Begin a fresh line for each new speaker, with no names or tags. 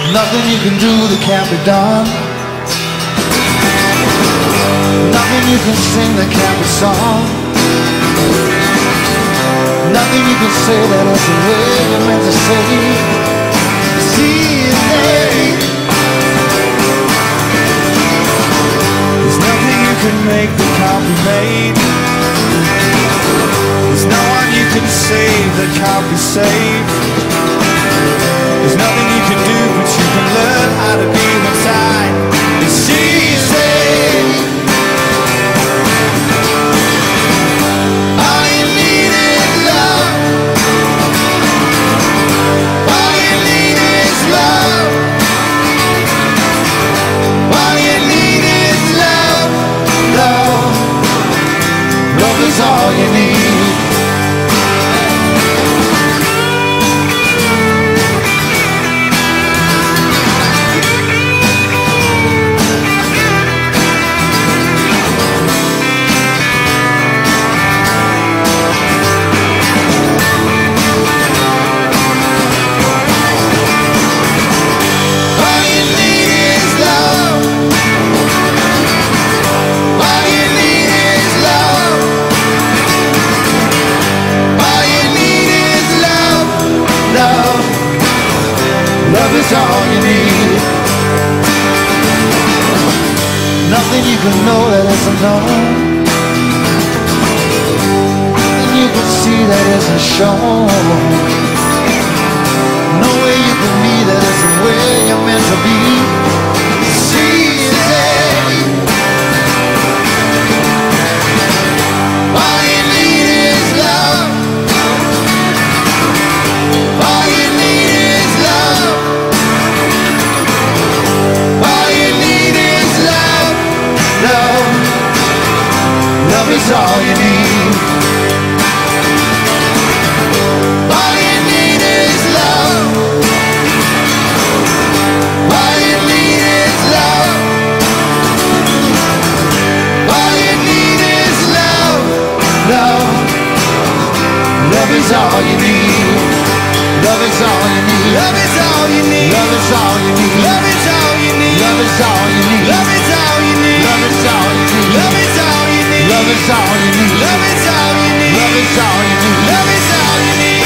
Nothing you can do that can't be done. Nothing you can sing that can't be sung. Nothing you can say that isn't what you're meant to say. See, there's nothing you can make that can't be made. There's no one you can save that can't be saved. There's nothing you can do, but you can learn how to be inside. It's easy. All you need is love. All you need is love. All you need is love. Love. Love is all you need. Love is all you need. Nothing you can know that isn't known. Nothing you can see that isn't shown. No way you can be that isn't where you're meant to be. See, all you need is love. All you need is love. All you need is love. Love. Love is all you need. All you need is love. All you need is love. All you need is love. Love. Love is all you need. Love is all you need. Love is all you need. Love is all you need. Love is all you need. Love is all you need. Love is all you need. Love is all you need. Love is all you need. Love is all you need. Love is all you need. Love is all you need. Love is all you need.